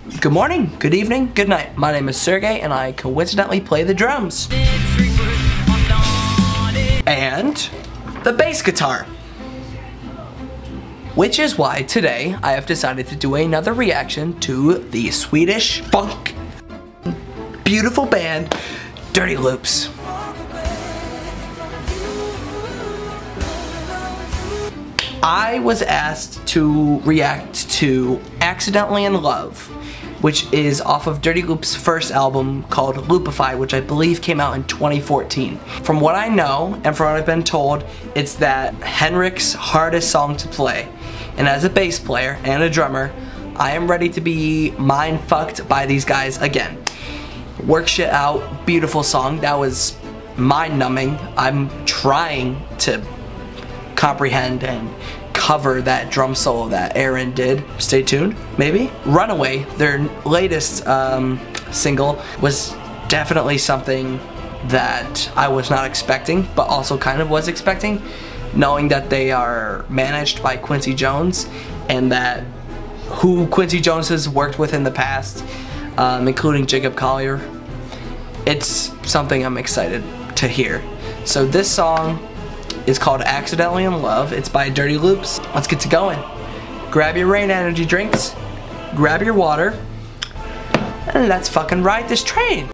Good morning, good evening, good night. My name is Sergey and I coincidentally play the drums. And the bass guitar. Which is why today I have decided to do another reaction to the Swedish funk beautiful band Dirty Loops. I was asked to react to Accidentally in Love, which is off of Dirty Loops' first album called Loopify, which I believe came out in 2014. From what I know, and from what I've been told, it's that Henrik's hardest song to play. And as a bass player and a drummer, I am ready to be mind-fucked by these guys again. Work shit out, beautiful song. That was mind-numbing. I'm trying to comprehend and cover that drum solo that Aaron did. Stay tuned, maybe? Runaway, their latest single, was definitely something that I was not expecting, but also kind of was expecting, knowing that they are managed by Quincy Jones and that who Quincy Jones has worked with in the past, including Jacob Collier. It's something I'm excited to hear. So this song is called Accidentally in Love. It's by Dirty Loops. Let's get to going. Grab your Rain energy drinks, grab your water, and let's fucking ride this train.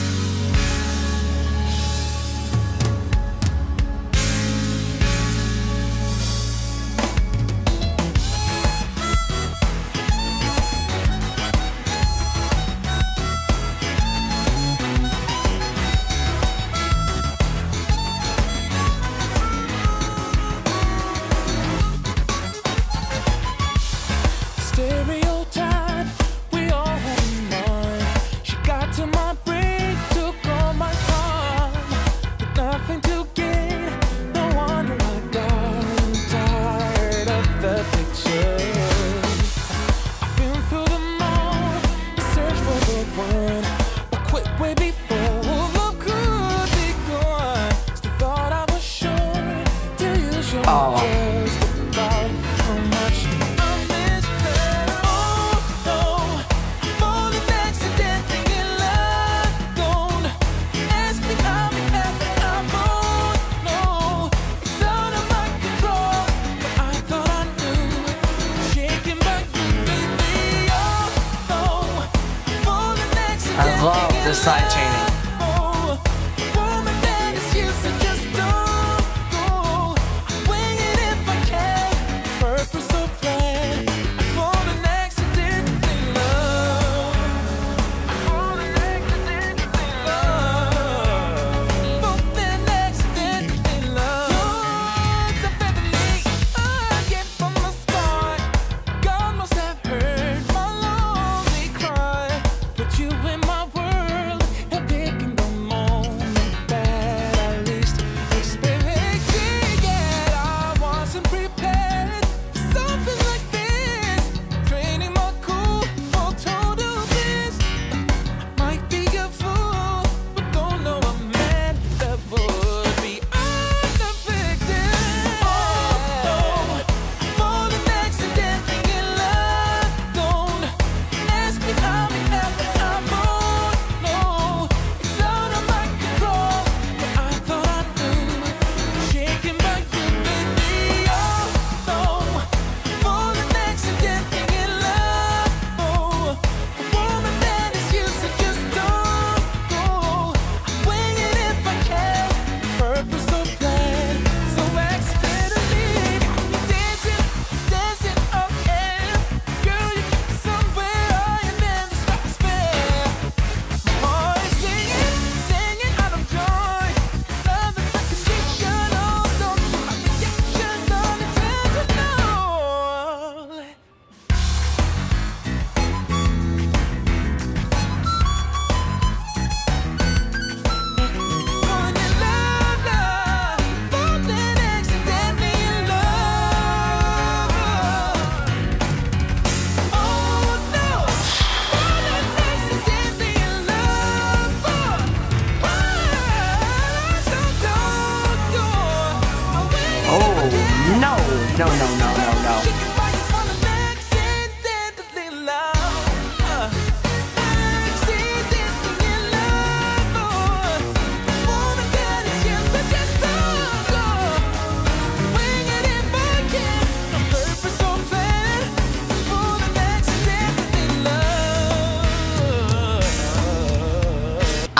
I love the side chaining.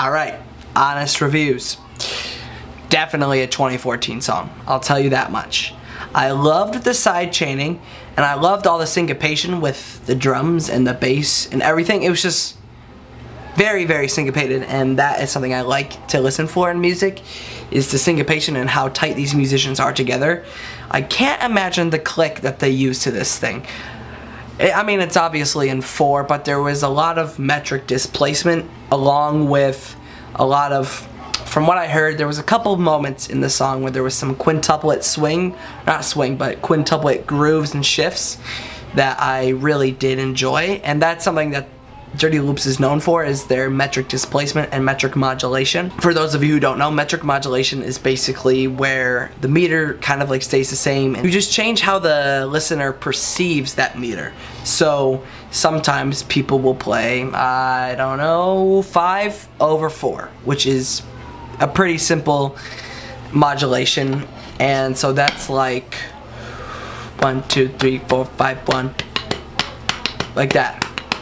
Alright, honest reviews. Definitely a 2014 song, I'll tell you that much. I loved the side chaining, and I loved all the syncopation with the drums and the bass and everything. It was just very, very syncopated, and that is something I like to listen for in music, is the syncopation and how tight these musicians are together. I can't imagine the click that they use to this thing. I mean, it's obviously in 4, but there was a lot of metric displacement along with a lot of, from what I heard, there was a couple of moments in the song where there was some quintuplet quintuplet grooves and shifts that I really did enjoy, and that's something that Dirty Loops is known for, is their metric displacement and metric modulation. For those of you who don't know, metric modulation is basically where the meter kind of like stays the same, and you just change how the listener perceives that meter. So sometimes people will play, I don't know, 5/4, which is a pretty simple modulation, and so that's like 1, 2, 3, 4, 5, 1, like that.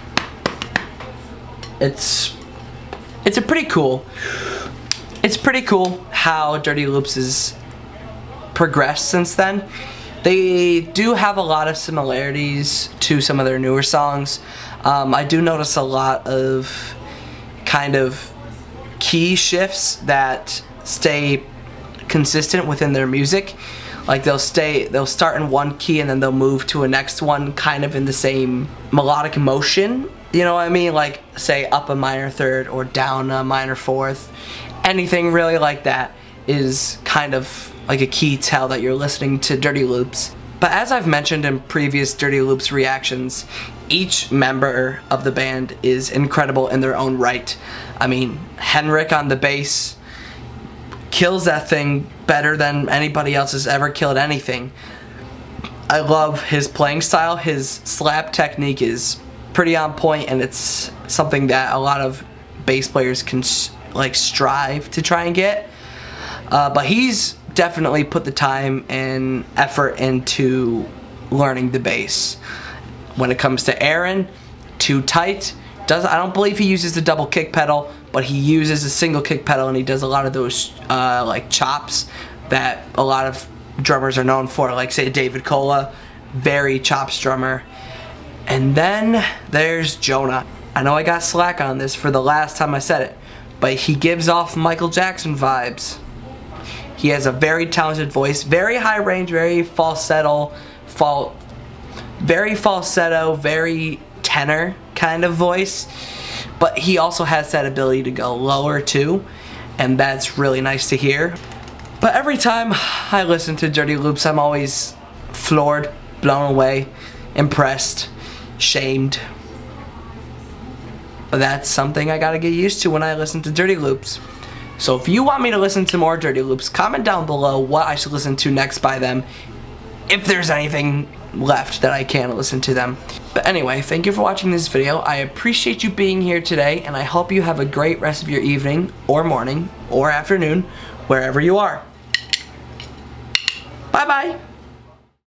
It's pretty cool. It's pretty cool how Dirty Loops has progressed since then. They do have a lot of similarities to some of their newer songs. I do notice a lot of kind of key shifts that stay consistent within their music. Like they'll start in one key and then they'll move to a next one kind of in the same melodic motion. You know what I mean? Like, say, up a minor third or down a minor fourth. Anything really like that is kind of like a key tell that you're listening to Dirty Loops. But as I've mentioned in previous Dirty Loops reactions, each member of the band is incredible in their own right. I mean, Henrik on the bass kills that thing better than anybody else has ever killed anything. I love his playing style. His slap technique is pretty on point, and it's something that a lot of bass players can like strive to try and get. But he's definitely put the time and effort into learning the bass. When it comes to Aaron, too tight. I don't believe he uses the double kick pedal, but he uses a single kick pedal, and he does a lot of those like chops that a lot of drummers are known for, like say David Kola, very chops drummer. And then there's Jonah. I know I got slack on this for the last time I said it, but he gives off Michael Jackson vibes. He has a very talented voice, very high range, very falsetto, very tenor kind of voice, but he also has that ability to go lower too, and that's really nice to hear. But every time I listen to Dirty Loops, I'm always floored, blown away, impressed, shamed. But that's something I gotta get used to when I listen to Dirty Loops. So if you want me to listen to more Dirty Loops, comment down below what I should listen to next by them, if there's anything left that I can listen to them. But anyway, thank you for watching this video. I appreciate you being here today, and I hope you have a great rest of your evening or morning or afternoon, wherever you are. Bye bye.